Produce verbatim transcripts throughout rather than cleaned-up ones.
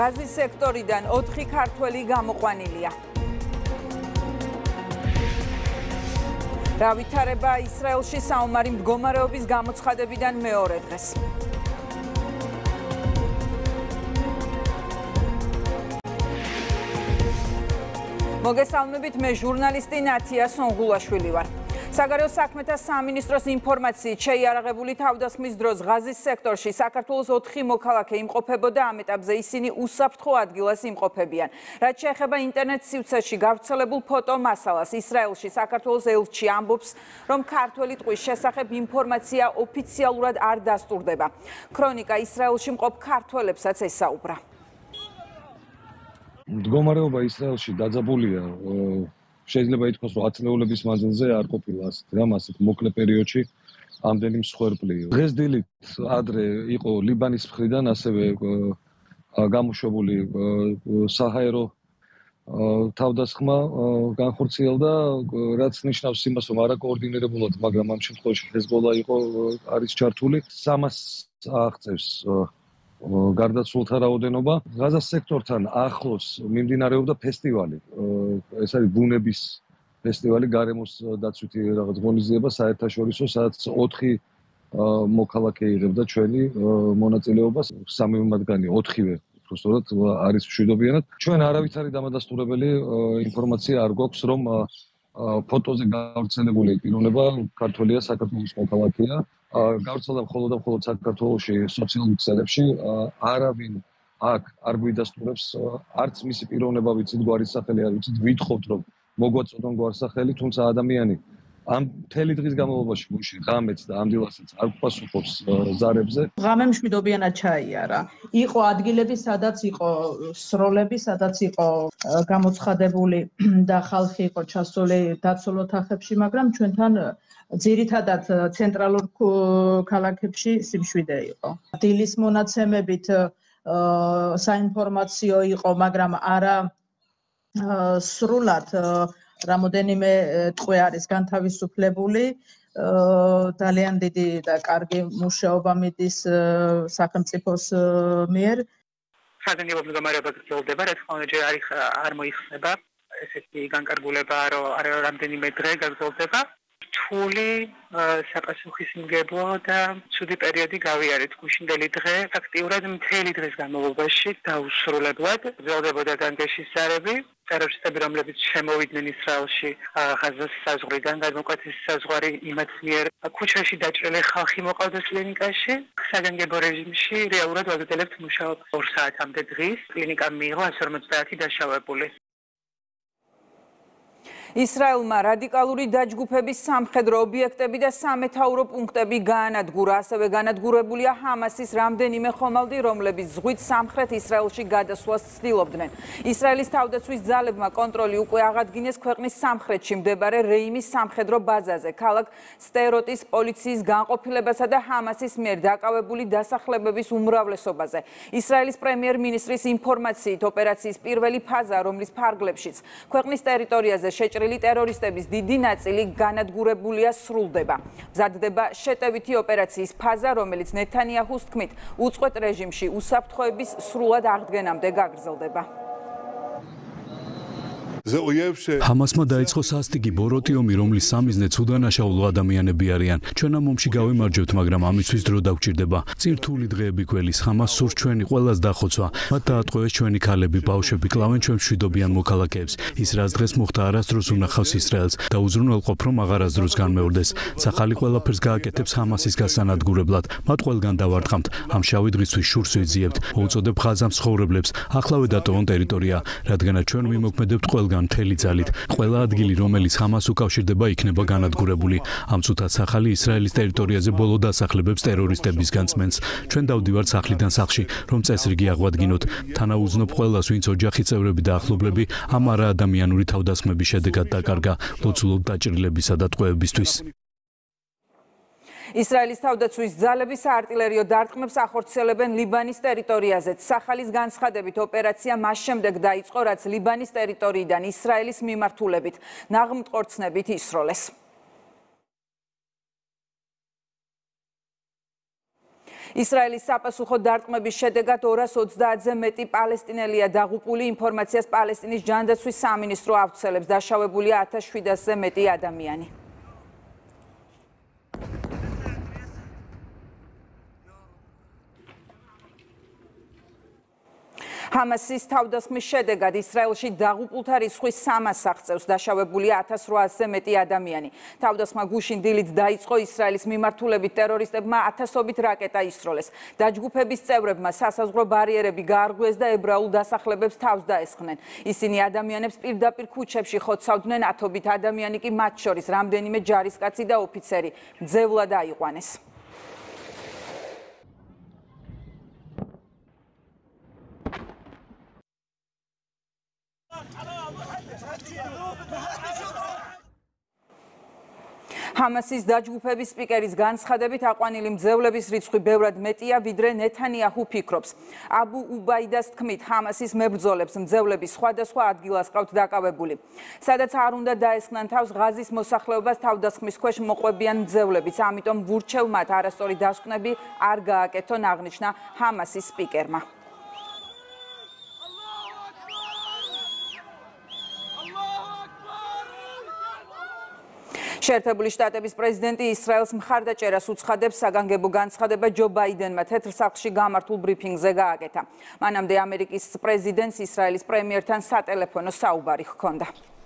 ღაზის სექტორიდან ოთხი ქართველი გამოყვანილია. რა ვითარება ისრაელში საომარი მდგომარეობის გამოცხადებიდან მეორე დღეს. მოგესალმებით, მე ჟურნალისტი ნათია სონღულაშვილი ვარ. საგარეო საქმეთა სამინისტროს ინფორმაციით შეიარაღებული თავდასხმის დროს ღაზის სექტორში საქართველოს ოთხი მოქალაქე იმყოფებოდა, ამ ეტაპზე ისინი უსაფრთხო ადგილას იმყოფებიან. რაც შეეხება ინტერნეტ სივრცეში გავრცელებულ ფოტომასალას, ისრაელში საქართველოს ელჩი ამბობს, რომ ქართველი ტყვის შესახებ ინფორმაცია ოფიციალურად არ დასტურდება. ქრონიკა ისრაელში მყოფ ქართველებსაც ესაუბრა. მდგომარეობა ისრაელში დაძაბულია. შეიძლება ითქვას, რომ ათწლეულების მანძილზე არ ყოფილა ასეთ რამ, ასეთ მოკლე პერიოდში ამდენი მსხვერპლი. დღეს დილით ადრე იყო ლიბანის მხრიდან ასევე გამოშვებული საჰაერო თავდასხმა განხორციელდა, რაც ნიშნავს იმას, რომ არაკოორდინირებულად, მაგრამ ამ შემთხვევაში ჰეზბოლა იყო არის ჩართული. სამას აღწევს გარდაცვლილთა რაოდენობა. ღაზას სექტორთან ახლოს მიმდინარეობდა ფესტივალი. ეს არის ბუნების ფესტივალი, გარემოს დაცვითი რაღაც ღონისძიება საერთაშორისო, სადაც ოთხი მოქალაქე იღებდა ჩვენი მონაწილეობას. სამი მათგანი, ოთხივე უბრალოდ არის მშვიდობიანად. ჩვენ არავითარი დამადასტურებელი ინფორმაცია არ გვაქვს, რომ ფოტოზე გავრცელებული პიროვნება ქართველია, საქართველოს მოქალაქეა. გავრცელდა მხოლოდ და მხოლოდ საქართველოში სოციალურ ქსელებში. არავინ აქ არ გვიდასტურებს, არც მისი პიროვნება ვიცით, გვარის სახელი არ ვიცით, ვითხოვთ, რომ მოგვაწოდონ გვარსახელი, თუმცა ადამიანი ამ მთელი დღის განმავლობაში გუშინ ღამეც და ამდილასაც არ პასუხობს ზარებზე. ღამე მშვიდობიანად ჩაიარა. იყო ადგილები, სადაც იყო სროლები, სადაც იყო გამოცხადებული და ხალხი იყო ჩასული დაცულ ოთახებში, მაგრამ ჩვენთან ძირითადად ცენტრალურ ქალაქებში სიმშვიდე იყო. დილის მონაცემებით საინფორმაციო იყო, მაგრამ არა სრულად რამოდენიმე ტყვე არის განთავისუფლებული. ძალიან დიდი და კარგი მუშაობა მიდის სახელმწიფოს მიერ. საგანგებო მდგომარეობა გრძელდება, რაც ყოველჯერ არ მოიხსნება ესეთი განკარგულება, რომ არ რამდენიმე დღე გაგრძელდება. რთული საპასუხისმგებლო და ცუდი პერიოდი გავიარეთ. გუშინდელი დღე ფაქტიურად მთელი დღის განმავლობაში დაუსრულებლად გრძელდებოდა განგეშის ზარები. ტერორისტები, რომლებიც შემოვიდნენ ისრაელში ღაზას საზღვრიდან, გადმოკვეთის საზღვარი იმათ მიერ ქუჩაში დაჭრილი ხალხი მოყავდა კლინიკაში. საგანგებო რეჟიმში რეალურად ვაგრძელებთ მუშაობას ორ საათამდე დღის. კლინიკა მიიღო ასი ორმოცდაათი დაშავებული. ისრაელმა რადიკალური დაჯგუფების სამხედრო ობიექტები და სამეთაურო პუნქტები გაანადგურა. ასევე განადგურებულია ჰამასის რამდენიმე ხომალდი, რომლებიც ზღვით სამხრეთ ისრაელში გადასვლას ცდილობდნენ. ისრაელის თავდაცვის ძალებმა კონტროლი უკვე აღადგინეს ქვეყნის სამხრეთში მდებარე რეიმის სამხედრო ბაზაზე, ქალაქ სტეროტის პოლიციის განყოფილებასა და ჰამასის მიერ დაკავებული დასახლებების უმრავლესობაზე. ისრაელის პრემიერ-მინისტრის ინფორმაციით, ოპერაციის პირველი ფაზა, რომლის ფარგლებშიც ქვეყნის ტერიტორიაზე შეჭრილი ტერორისტების დიდი ნაწილი განადგურებულია, სრულდება. მზადდება შეტევითი ოპერაციის ფაზა, რომელიც ნეთანიაჰუს თქმით, უწყვეტ რეჟიმში უსაფრთხოების სრულად აღდგენამდე გაგრძელდება. ჰამასმა დაიწყო სასტიკი ბოროტი ომი, რომლის სამიზნეც უდანაშაულო ადამიანები არიან. ჩვენ ამ ომში გავიმარჯვებთ, მაგრამ ამისთვის დრო დაგვჭირდება. წირთული დღეები გველის ჰამას სურს ჩვენი ყველას დახოცვა. მათ დაატყვევეს ჩვენი ქალები, ბავშვები, კლავენ ჩვენ მშვიდობიან მოქალაქეებს. ის რაც დღეს მოხდა არასდროს უნახავს ისრაელს და უზრუნველყოფ, რომ აღარასდროს განმეორდეს. სახალი ყველაფერს გააკეთებს ჰამასის გასანადგურებლად. მათ ყველგან დავარტყამთ. ამ შავი დღისთვის შურს ვიძიებთ. მოუწოდებ ღაზას მცხოვრებლებს, ახლავე დატოვონ ტერიტორია, რადგანაც ჩვენ ვიმოქმედებთ ყველგან მთელი ძალით. ყველა ადგილი, რომელიც ჰამას უკავშირდება, იქნება განადგურებული. ამ წუთად სახალი ისრაელის ტერიტორიაზე ბოლო დასახლებებს ტერორისტებისგან წმენს. ჩვენ დავდივართ სახლიდან სახლში, რომ წესრიგი აღვადგინოთ. თანაუზნობ ყველას, ვინც ოჯახის წევრები და ახლობლები ამ არაადამიანური თავდასხმების შედეგად დაკარგა, ლოცულობ დაჭრილებისა და ტყვეებისთვის. ისრაელის თავდაცვის ძალები საარტილერიო დარტყმებს ახორციელებენ ლიბანის ტერიტორიაზეც. სახალის განცხადებით ოპერაცია მას შემდეგ დაიწყო, რაც ლიბანის ტერიტორიიდან ისრაელის მიმართულებით ნაღმტყორცნებით ისროლეს. ისრაელის საპასუხო დარტყმების შედეგად ორას ოცდაათზე მეტი პალესტინელია დაღუპული. ინფორმაციას პალესტინის ჯანდაცვის სამინისტრო ავრცელებს. დაშავებულია ათას შვიდასზე მეტი ადამიანი. ჰამასის თავდასხმის შედეგად ისრაელში დაღუპულთა რიცხვი სამას აღწევს. დაშავებულია ათას რვაასზე მეტი ადამიანი. თავდასხმა გუშინ დილით დაიწყო. ისრაელის მიმართულებით ტერორისტებმა ათასობით რაკეტა ისროლეს. დაჯგუფების წევრებმა სასაზღვრო ბარიერები გაარღვიეს და ებრაულ დასახლებებს თავს დაესხნენ. ისინი ადამიანებს პირდაპირ ქუჩებში ხოცავდნენ. ათობით ადამიანი კი, მათ შორის რამდენიმე ჯარისკაცი და ოფიცერი, მძევლად აიყვანეს. ჰამასის დაჯგუფების სპიკერის განცხადებით აყვანილი მძევლების რიცხვი ბევრად მეტია, ვიდრე ნეთანიაჰუ ფიქრობს. აბუ უბაიდას თქმით, ჰამასის მებრძოლებს მძევლები სხვადასხვა ადგილას ყავთ დაკავებული. სადაც არ უნდა დაესხნან თავს ღაზის მოსახლეობას თავდასხმის ქვეშ მოყვებიან მძევლებიც, ამიტომ ვურჩევ მათ არასწორი დასკვნები არ გააკეთონ, აღნიშნა ჰამასის სპიკერმა. შეერთებული შტატების პრეზიდენტი ისრაელს მხარდაჭერას უცხადებს. საგანგებო განცხადება ჯო ბაიდენმა თეთრ სახლში გამართულ ბრიფინგზე გააკეთა. მანამდე ამერიკის პრეზიდენტს ისრაელის პრემიერთან სატელეფონო საუბარი ჰქონდა.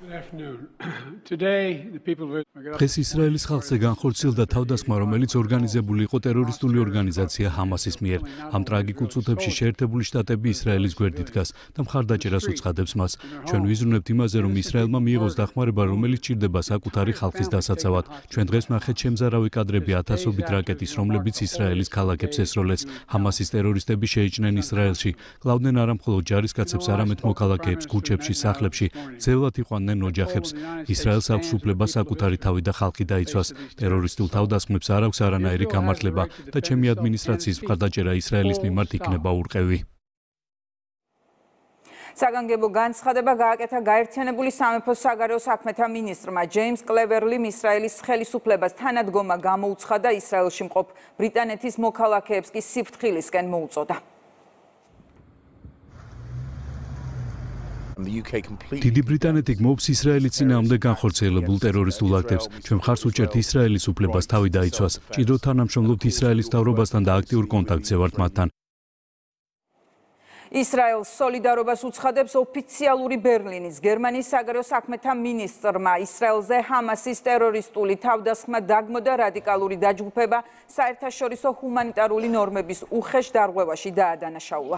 დღეს ისრაელის ხალხზე განხორციელდა თავდასხმა, რომელიც ორგანიზებული იყო ტერორისტული ორგანიზაცია ჰამასის მიერ. ამ ტრაგიკულ წუთებში შეერთებული შტატები ისრაელის გვერდით დგას და მხარდაჭერას უცხადებს მას. ჩვენ ვიზრუნებთ იმაზე, რომ ისრაელმა მიიღოს დახმარება, რომელიც ჭირდება საკუთარი ხალხის დასაცავად. ჩვენ დღეს ვნახეთ შემზარავი კადრები ათასობით რაკეტის, რომლებიც ისრაელის ქალაქებს ესროლეს. ჰამასის ტერორისტები შეიჭნენ ისრაელში, კლავდნენ არა მხოლოდ ჯარისკაცებს, არამედ მოქალაქეებს ქუჩებში, სახლებში, ძელად იყვანდნენ ოჯახებს. ისრაელს აქვს უფლება საკუთარი თავი და ხალხი დაიცვას. ტერორისტულ თავდასხმებს არ აქვს არანაირი გამართლება და ჩემი ადმინისტრაციის მხარდაჭერა ისრაელის მიმართ იქნება ურყევი. საგანგებო განცხადება გააკეთა გაერთიანებული სამეფოს საგარეო საქმეთა მინისტრმა ჯეიმს კლევერლიმ. ისრაელის ხელისუფლებას თანადგომა გამოუცხადა, ისრაელში მყოფ ბრიტანეთის მოქალაქეებს კი სიფრთხილისკენ მოუწოდა. დიდი ბრიტანეთი გმობს ისრაელის წინააღმდეგ განხორციელებულ ტერორისტულ აქტებს. ჩვენ მხარს უჭერთ ისრაელის უფლებას თავი დაიცვას. ჭიროთ თანამშრომლობთ ისრაელის მთავრობასთან და აქტიურ კონტაქტზე ვართ მათთან. ისრაელს სოლიდარობას უცხადებს ოფიციალური ბერლინის გერმანიის საგარეო საქმეთა მინისტრმა. ისრაელზე ჰამასის ტერორისტული თავდასხმა დაგმო და რადიკალური დაჯგუფება საერთაშორისო ჰუმანიტარული ნორმების უხეშ დარღვევაში დაადანაშაულა.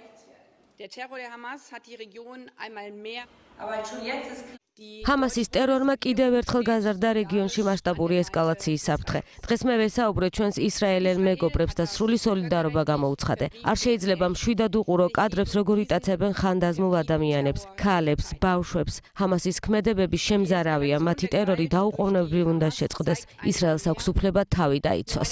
ჰამასის ტერორმა კიდევ ერთხელ გაზარდა რეგიონში მასშტაბური ესკალაციის საფრთხე. დღეს მე ვესაუბრე ჩვენს ისრაელელ მეგობრებს და სრული სოლიდარობა გამოუცხადე. არ შეიძლება მშვიდად უყურო კადრებს, როგორ იტაცებენ ხანდაზმულ ადამიანებს, ქალებს, ბავშვებს. ჰამასის ქმედებები შემზარავია, მათი ტერორი დაუყოვნებლივ უნდა შეწყდეს. ისრაელს აქვს უფლება თავი დაიცვას.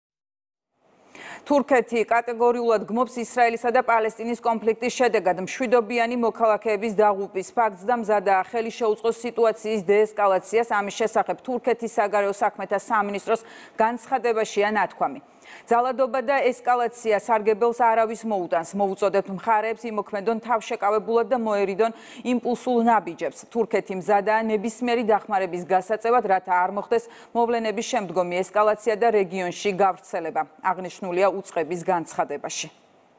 თურქეთი კატეგორიულად გმობს ისრაელისა და პალესტინის კონფლიქტის შედეგად მშვიდობიანი მოქალაქეების დაღუპვის ფაქტს და მზადაა ხელი შეუწყოს სიტუაციის დეესკალაციას. ამის შესახებ თურქეთის საგარეო საქმეთა სამინისტროს განცხადებაშია ნათქვამი. ძალადობა და ესკალაცია სარგებელს არავის მოუტანს. მოუწოდებთ მხარეებს იმოქმედონ თავშეკავებულად და მოერიდონ იმპულსულ ნაბიჯებს. თურქეთი მზადაა ნებისმიერი დახმარების გასაწევად, რათა არ მოხდეს მოვლენების შემდგომი ესკალაცია და რეგიონში გავრცელება. აღნიშნულია უწყების განცხადებაში.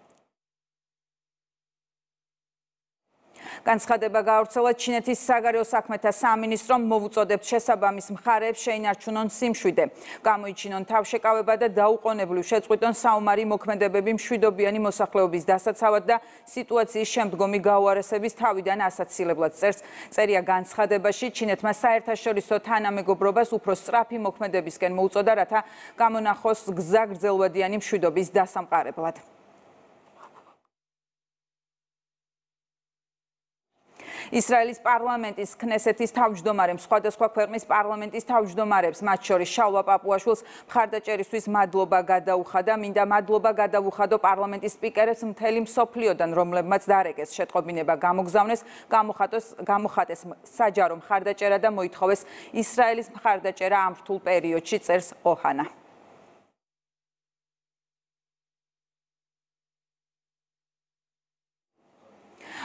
განცხადება გაავრცელა ჩინეთის საგარეო საქმეთა სამინისტრომ. მოუწოდებთ შესაბამის მხარეებს შეინარჩუნონ სიმშვიდე, გამოიჩინონ თავშეკავება და დაუყოვნებლივ შეწყვიტონ საომარი მოქმედებები მშვიდობიანი მოსახლეობის დასაცავად და სიტუაციის შემდგომი გაუარესების თავიდან ასაცილებლად. წერს წერია განცხადებაში. ჩინეთმა საერთაშორისო თანამეგობრობას უფრო სწრაფი მოქმედებისკენ მოუწოდა, რათა გამონახოს გზა გრძელვადიანი მშვიდობის დასამყარებლად. ისრაელის პარლამენტის ქნესეთის თავმჯდომარემ სხვადასხვა ქვეყნის პარლამენტის თავმჯდომარებს, მათ შორის შალვა პაპუაშვილს მხარდაჭერისთვის მადლობა გადაუხადა. მინდა მადლობა გადავუხადო პარლამენტის სპიკერებს მთელი მსოფლიოდან, რომლებმაც დარეკეს შეტყობინება გამოგზავნეს, გამოხატეს საჯარო მხარდაჭერა და მოითხოვეს ისრაელის მხარდაჭერა ამ რთულ პერიოდში, წერს ოჰანა.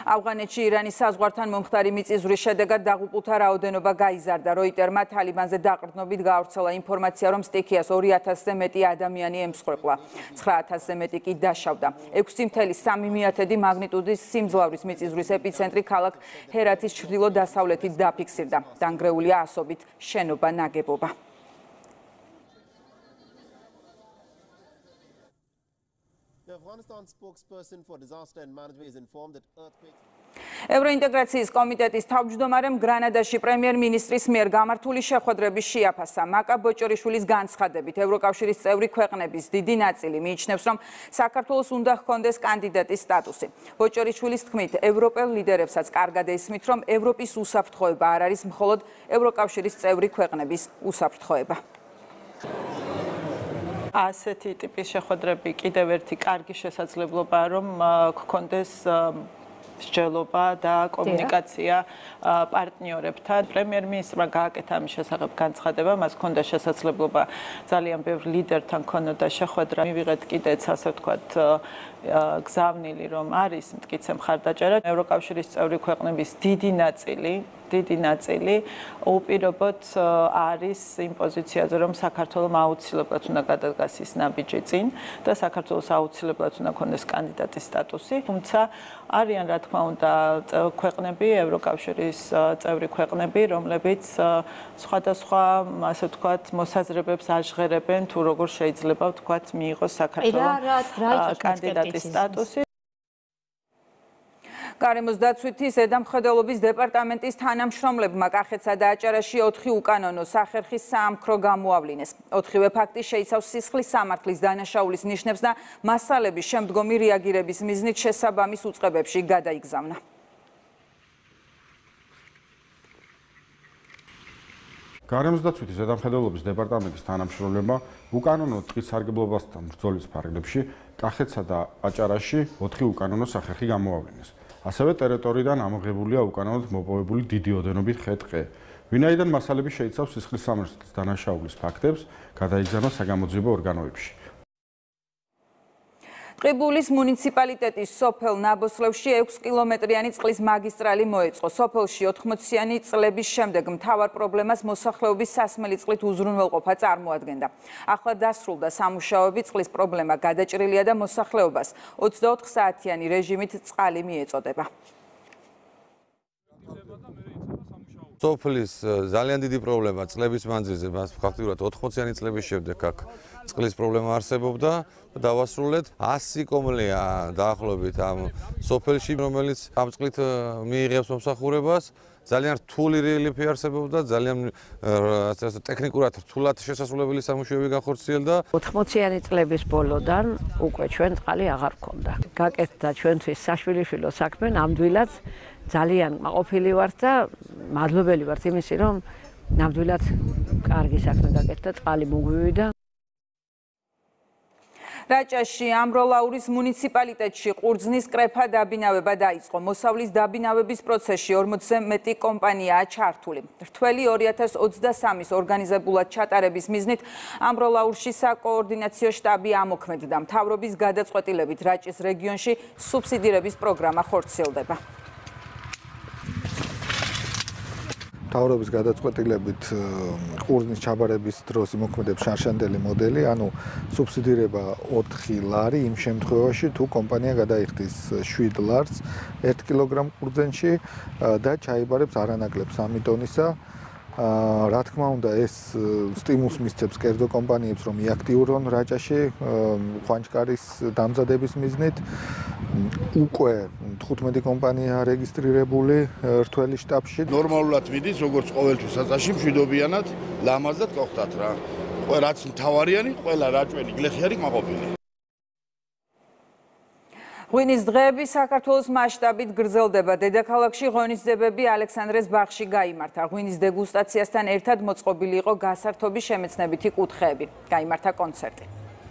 ავღანეთში ირანის საზღვართან მომხდარი მიწისძვრის შედეგად დაღუპულთა რაოდენობა გაიზარდა. როიტერმა თალიბანზე დაყრდნობით გაავრცელა ინფორმაცია, რომ სტიქიას ორი ათასზე მეტი ადამიანი ემსხვერპლა. ცხრა ათასზე მეტი კი დაშავდა. ექვსი წუთი სამი მეათედი მაგნიტუდის სიმძლავრის მიწისძვრის ეპიცენტრი ქალაქ ჰერათის ჩრდილო-დასავლეთით დაფიქსირდა. დანგრეულია ასობით შენობა ნაგებობა. ევროინტეგრაციის კომიტეტის თავმჯდომარემ გრანადაში პრემიერ-მინისტრის მიერ გამართული შეხვედრების შეაფასა. მაკა ბოჭორიშვილის განცხადებით, ევროკავშირის წევრი ქვეყნების დიდი ნაწილი მიიჩნევს, რომ საქართველოს უნდა ჰქონდეს კანდიდატის სტატუსი. ბოჭორიშვილის თქმით, ევროპელ ლიდერებსაც კარგად ესმით, რომ ევროპის უსაფრთხოება არ არის მხოლოდ ევროკავშირის წევრი ქვეყნების უსაფრთხოება. ასეთი ტიპის შეხვედრები კიდევ ერთი კარგი შესაძლებლობაა, რომ გქონდეს მსჯელობა და კომუნიკაცია პარტნიორებთან. პრემიერ-მინისტრმა გააკეთა ამის შესახებ განცხადება, მას ჰქონდა შესაძლებლობა ძალიან ბევრ ლიდერთან ქონოდა შეხვედრა. მივიღეთ კიდეც ასე ვთქვათ გზავნილი, რომ არის მტკიცე მხარდაჭერა. ევროკავშირის წევრი ქვეყნების დიდი ნაწილი დიდი ნაწილი უპირობოდ არის იმ პოზიციაზე, რომ საქართველოს აუცილებლად უნდა გადადგას ის ნაბიჯი წინ და საქართველოს აუცილებლად უნდა ქონდეს კანდიდატის სტატუსი. თუმცა არიან რა თქმა უნდა ქვეყნები, ევროკავშირის წევრი ქვეყნები, რომლებიც სხვადასხვა, ასე ვთქვათ, მოსაზრებებს აჟღერებენ, თუ როგორ შეიძლება ვთქვათ, მიიღოს საქართველოს კანდიდატის სტატუსი. გარემოს დაცვითი ზედამხედველობის დეპარტამენტის თანამშრომლებმა კახეთსა და აჭარაში ოთხი უკანონო სახერხის საამქრო გამოავლინეს. ოთხივე ფაქტი შეიცავს სისხლის სამართლის დანაშაულის ნიშნებს და მასალების შემდგომი რეაგირების მიზნით შესაბამის უწყებებში გადაიგზავნა. გარემოს დაცვითი ზედამხედველობის დეპარტამენტის თანამშრომლებმა უკანონო ტყის სარგებლობასთან ბრძოლის ფარგლებში კახეთსა და აჭარაში ოთხი უკანონო სახერხი გამოავლინეს. ასევე ტერიტორიიდან ამოღებულია უკანონოდ მოპოვებული დიდი ოდენობით ხე-ტყე. ვინაიდან მასალები შეიცავს სისხლის სამართლის დანაშაულის ფაქტებს, გადაიგზავნა საგამოძიებო ორგანოებში. ტყიბულის მუნიციპალიტეტის სოფელ ნაბოსლევში ექვსი კილომეტრიანი წყლის მაგისტრალი მოეწყო. სოფელში ოთხმოციანი წლების შემდეგ მთავარ პრობლემას მოსახლეობის სასმელი წყლით უზრუნველყოფა წარმოადგენდა. ახლა დასრულდა სამუშაოები, წყლის პრობლემა გადაჭრილია და მოსახლეობას ოცდაოთხ საათიანი რეჟიმით წყალი მიეწოდება. სოფლის ძალიან დიდი პრობლემა წლების მანძილზე, მას ფაქტიურად ოთხმოციანი წლების შემდეგ აქ წყლის პრობლემა არსებობდა. დავასრულეთ ასი კომლია დაახლოებით ამ სოფელში, რომელიც ამ წყლით მიიღებს მომსახურებას. ძალიან რთული რელიეფი არსებობდა, ძალიან ტექნიკურად რთულად შესასრულებელი სამუშაოები განხორციელდა. ოთხმოციანი წლების ბოლოდან უკვე ჩვენ წყალი აღარ გქონდა. გაკეთდა ჩვენთვის საშვილიშვილო საქმე, ნამდვილად ძალიან მაყოფილი ვართ და მადლობელი ვართ იმისი, რომ ნამდვილად კარგი საქმე გაკეთდა, წყალი მოგვივიდა. რაჭაში ამროლაურის მუნიციპალიტეტში ყურძნის კრეფა დაბინავება დაიწყო. მოსავლის დაბინავების პროცესში ორმოცზე მეტი კომპანიაა ჩართული. რთველი ორი ათას ოცდასამის ორგანიზებულად ჩატარების მიზნით ამროლაურში საკოორდინაციო შტაბი ამოქმედდა. მთავრობის გადაწყვეტილებით რაჭის რეგიონში სუბსიდირების პროგრამა ხორციელდება. მთავრობის გადაწყვეტილებით ყურძნის ჩაბარების დროს იმოქმედებს შარშანდელი მოდელი, ანუ სუბსიდირება ოთხი ლარი იმ შემთხვევაში, თუ კომპანია გადაიხდის შვიდ ლარს ერთ კილოგრამ ყურძენში და ჩაიბარებს არანაკლებ სამი ტონისა. რა თქმა უნდა, ეს სტიმულს მისცემს კერძო კომპანიებს, რომ იაქტიურონ რაჭაში ხვანჭკარის დამზადების მიზნით. უკვე თხუთმეტი კომპანია რეგისტრირებული რთველი შტაბში. ნორმალურად მიდის, როგორც ყოველთვის საწაში, მშვიდობიანად, ლამაზად გახდათ რა. რაც მთავარიანი, ყველა რაჭვენი გლეხი მაყოფილი. ღვინის დღეები საქართველოს მასშტაბით გრძელდება. დედაქალაქში ღონისძიებები ალექსანდრეს ბაღში გაიმართა. ღვინის დეგუსტაციასთან ერთად მოწყობილი იყო გასართობი შემეცნებითი კუთხეები. გაიმართა კონცერტი.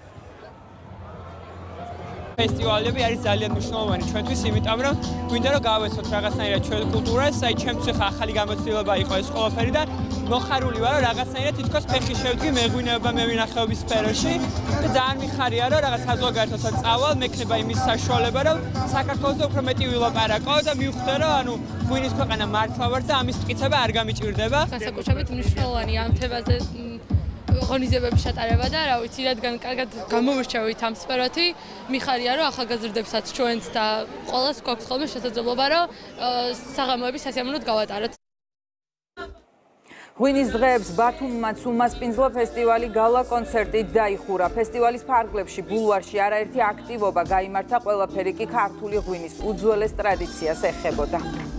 ფესტივალები არის ძალიან მნიშვნელოვანი ჩვენთვის, იმიტომ რომ გვინდა რომ გავესწროთ რაღაცნაირად ჩვენ კულტურას, აი ჩემთვის ახლა ახალი გამოცდილება იყო ეს ყველაფერი და მოხარული ვარ, რომ რაღაცნაირად თითქოს ფეხი შევდგი მეღვინეობა მევინახეობის სფეროში და ძალიან მიხარია, რომ რაღაც საზოგადოებასაც წავალ, მექნება იმის საშუალება, რომ საქართველოს უფრო მეტი ვილაპარაკო და მივხვდე, რომ ანუ ღვინის ქვეყანა მართლა ვარ და ამის მტკიცება არ გამიჭირდება. განსაკუთრებით მნიშვნელოვანია ამ თემაზე ღონისძიებების შეტარება და რა ვიცი, რადგან კარგად გამოვირჩევით ამ სფეროთი, მიხარია, რომ ახალგაზრდებსაც ჩვენც და ყველას გვაქვს ხოლმე შესაძლებლობა, რომ საღამოები სასიამოვნოდ გავატაროთ. ღვინის დღეებს ბათუმმაც უმასპინძლო ფესტივალი გალა კონცერტით დაიხურა. ფესტივალის ფარგლებში ბულვარში არაერთი აქტივობა გაიმართა, ყველაფერი კი ქართული ღვინის უძველეს ტრადიციას ეხებოდა.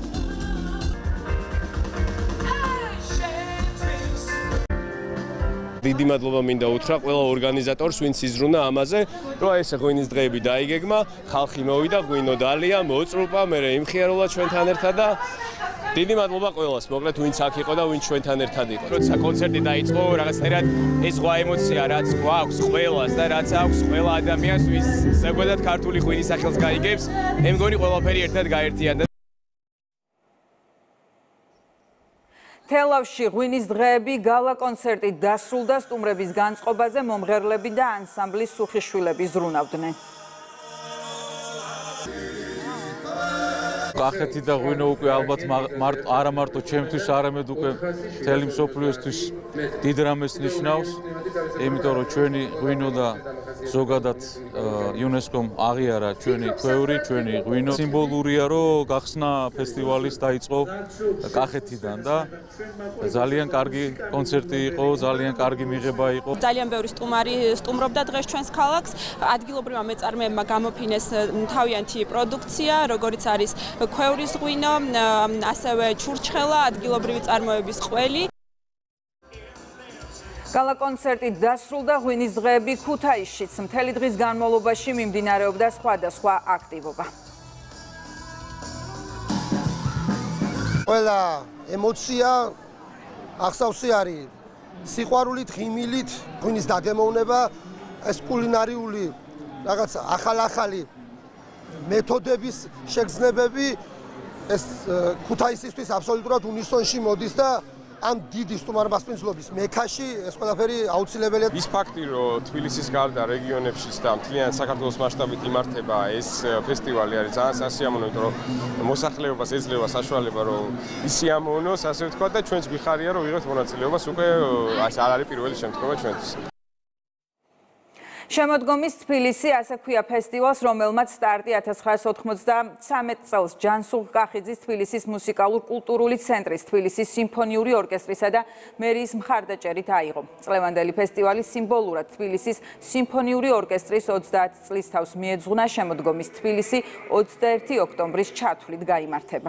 დიდი მადლობა მინდა უთხრა ყველა ორგანიზატორს, ვინც იზრუნა ამაზე, რომ ესე ღვინის დღეები დაიგეგმა, ხალხი მოვიდა, ღვინო დალია, მოწრუპა, მე იმხიარულა ჩვენთან ერთად და დიდი მადლობა ყველას, მოკლედ ვინც აქ იყო და ვინც ჩვენთან ერთად იყო. როცა კონცერტი დაიწყო, რაღაცნაირად ეს ზღვა ემოცია, რაც გვაქვს ყველას და რაც აქვს ყველა ადამიანს, ვის ზოგადად ქართული ღვინის სახელს გაიგებს, მე მგონი ყველაფერი ერთად გაერთიანდა. თელავში ღვინის დღეები გალა კონცერტით დასრულდა, სტუმრების განწყობაზე მომღერლები და ანსამბლის სუხიშვილები ზრუნავდნენ. კახეთი და ღვინო უკვე ალბათ არა მარტო ჩემთვის, არამედ უკვე მთელი მსოფლიოსთვის დიდ რამეს ნიშნავს, იმიტომ რომ ჩვენი ღვინო და ზოგადად იუნესკომ აღიარა ჩვენი ქვევრი, ჩვენი ღვინო. სიმბოლურია, რომ გახსნა ფესტივალის დაიწყო კახეთიდან და ძალიან კარგი კონცერტი იყო, ძალიან კარგი მიღება იყო. ძალიან ბევრი სტუმარი სტუმრობდა დღეს ჩვენს ქალაქს. ადგილობრივმა მეწარმეებმა გამოფინეს თავიანთი პროდუქცია, როგორიც არის ქვევრის ღვინო, ასევე ჩურჩხელა, ადგილობრივი წარმოების ყველი. გალა კონცერტით დასრულდა ღვინის დღეები ქუთაისშიც. მთელი დღის განმავლობაში მიმდინარეობდა სხვადასხვა აქტივობა. ყველა ემოცია ახსავსი არის სიყვარულით, ღიმილით, ღვინის დაგემოვნება, ეს კულინარიული რაღაც ახალ-ახალი მეთოდების შეგრძნებები ეს ქუთაისისთვის აბსოლუტურად უნისონში მოდის და ამ დიდი სტუმარ-მასპინძლობის მექაში ეს ყველაფერი აუცილებელია. ის ფაქტი, რომ თბილისის გარდა რეგიონებშიც და მთლიან საქართველოს მასშტაბით იმართება ეს ფესტივალი არის ძალიან სასიამოვნო, იმიტომ რომ მოსახლეობას ეძლევა საშუალება, რომ ისიამოვნოს, ასე ვთქვა და ჩვენც გვიხარია, რომ ვიღებთ მონაწილეობას, უკვე ეს არ არის პირველი შემთხვევა ჩვენთვის. შემოდგომის თბილისი, ასე ქვია ფესტივალს, რომელმაც სტარტი ათას ცხრაასი ოცდამეცი წელს ჯანსუღ კახიძის თბილისის მუსიკალურ-კულტურული ცენტრის, თბილისის სიმფონიური ორკესტრისა და მერიის მხარდაჭერით აიღო. წლევანდელი ფესტივალი სიმბოლურად თბილისის სიმფონიური ორკესტრის ოცდაათი წლის თავს მიეძღვნა, შემოდგომის თბილისი ოცდაერთი ოქტომბრის ჩათვლით გაიმართება.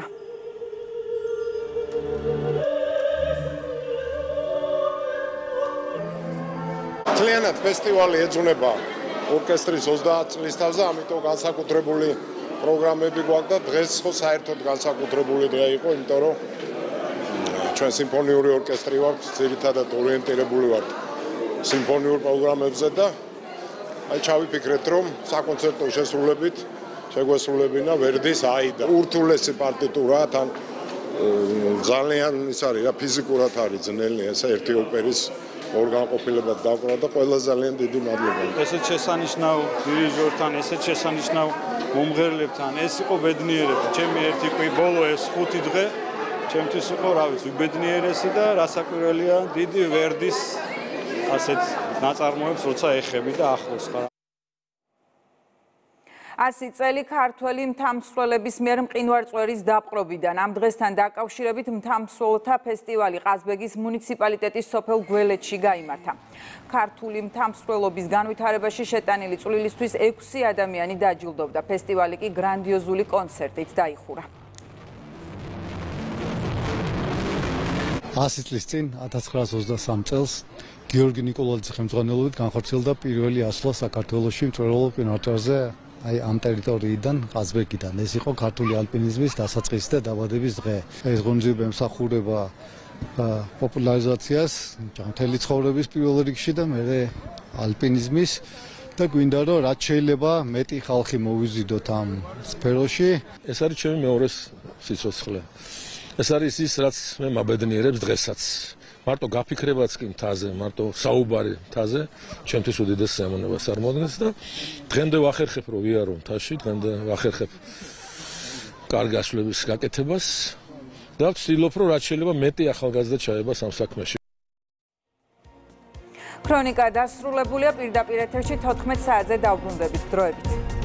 მთლიანად ფესტივალი ეძღვნება ორკესტრის ოცდაათი წლის თავზე, ამიტომ განსაკუთრებული პროგრამები გვაქვს და დღეს ხო საერთოდ განსაკუთრებული დღე იყო, იმიტომ რომ ჩვენ სიმფონიური ორკესტრი ვართ, ძირითადად ორიენტირებული ვართ სიმფონიურ პროგრამებზე და აი ჩავიფიქრეთ, რომ საკონცერტო შესრულებით შეგვესრულებინა ვერდის აიდა. ურთულესი პარტიტურა, თან ძალიან ის არის რა, ფიზიკურად არის ძნელი ესე ერთი ოპერის ორგანყოფილებად დაკვრა და ყველა ძალიან დიდი მადლობა. ესეც შესანიშნავ დირიჟორთან, ესეც შესანიშნავ მომღერლებთან, ეს იყო ბედნიერება. ჩემი ერთი კვი ბოლო ეს ხუთი დღე ჩემთვის იყო, რა ვიცი, უბედნიერესი და რასაკვირველია, დიდი ვერდის ასეთ ნაწარმოებს როცა ეხები და ახლოს ხარ. ასი წელი ქართველი მთამსვლელების მიერ მყინვარწვერის დაპყრობიდან ამ დღესთან დაკავშირებით მთამსვლელთა ფესტივალი ყაზბეგის მუნიციპალიტეტის სოფელ გველეთში გაიმართა. ქართული მთამსვლელობის განვითარებაში შეტანილი წვლილისთვის ექვსი ადამიანი დაჯილდოვდა. ფესტივალი კი გრანდიოზული კონცერტით დაიხურა. ასი წლის წინ ათას ცხრაასი ოცდასამი წელს გიორგი ნიკოლაძის ხელმძღვანელობით განხორციელდა პირველი ასვლა საქართველოში მწვერვალ მყინვარწვერზე. აი ამ ტერიტორიიდან, ყაზბეგიდან. ეს იყო ქართული ალპინიზმის დასაწყისი და დაბადების დღე. ეს ღონისძიება ემსახურება პოპულარიზაციას, მთელი ცხოვრების პირველ რიგში და მეორე ალპინიზმის და გვინდა რომ რაც შეიძლება მეტი ხალხი მოვიზიდოთ ამ სფეროში. ეს არის ჩემი მეორე სიცოცხლე. ეს არის ის, რაც მე მაბედნიერებს დღესაც. მარტო გაფიქრებაც კი მთაზე, მარტო საუბარი მთაზე, ჩემთვის უდიდეს სიამოვნებას წარმოადგენს და დღემდე ვახერხებ რომ ვიარო მთაში, დღემდე ვახერხებ კარგი გასვლების გაკეთებას და ვცდილობ რომ რაც შეიძლება მეტი ახალგაზრდა ჩაებას ამ საქმეში. ქრონიკა დასრულებულია, პირდაპირ ეთერში თოთხმეტ საათზე დავბრუნდებით დროებით.